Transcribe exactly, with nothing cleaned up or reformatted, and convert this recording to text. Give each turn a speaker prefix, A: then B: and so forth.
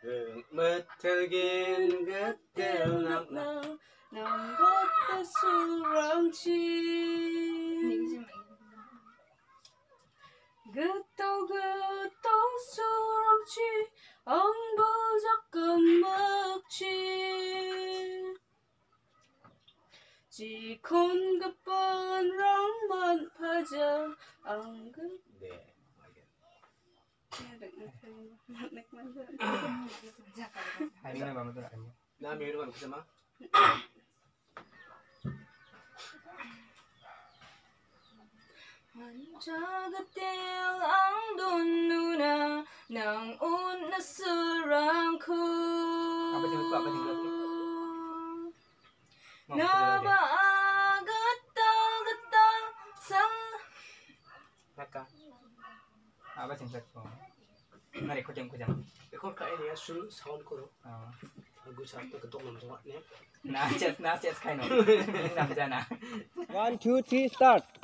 A: Metelgin getel nak na nang bota surang chi Getau getau surang chi ang bojak kemek chi Jikon gepan ramban paja ang get
B: Hari ini bangun tuh ayam.
A: Nah, minggu depan bisa mah? Jagatil ang dununa nang una serangku.
B: Apa sih lupa apa sih lupa?
A: Naba gatal gatal sang.
B: Raka. Apa sih lupa? Mari kujang kujang.
A: Ekor kain ya sul sound koro.
B: Oh.
A: Aku satu ketok nama soalnya.
B: Nah, just nah just kain. Ini nama jana.
C: One, two, three, start.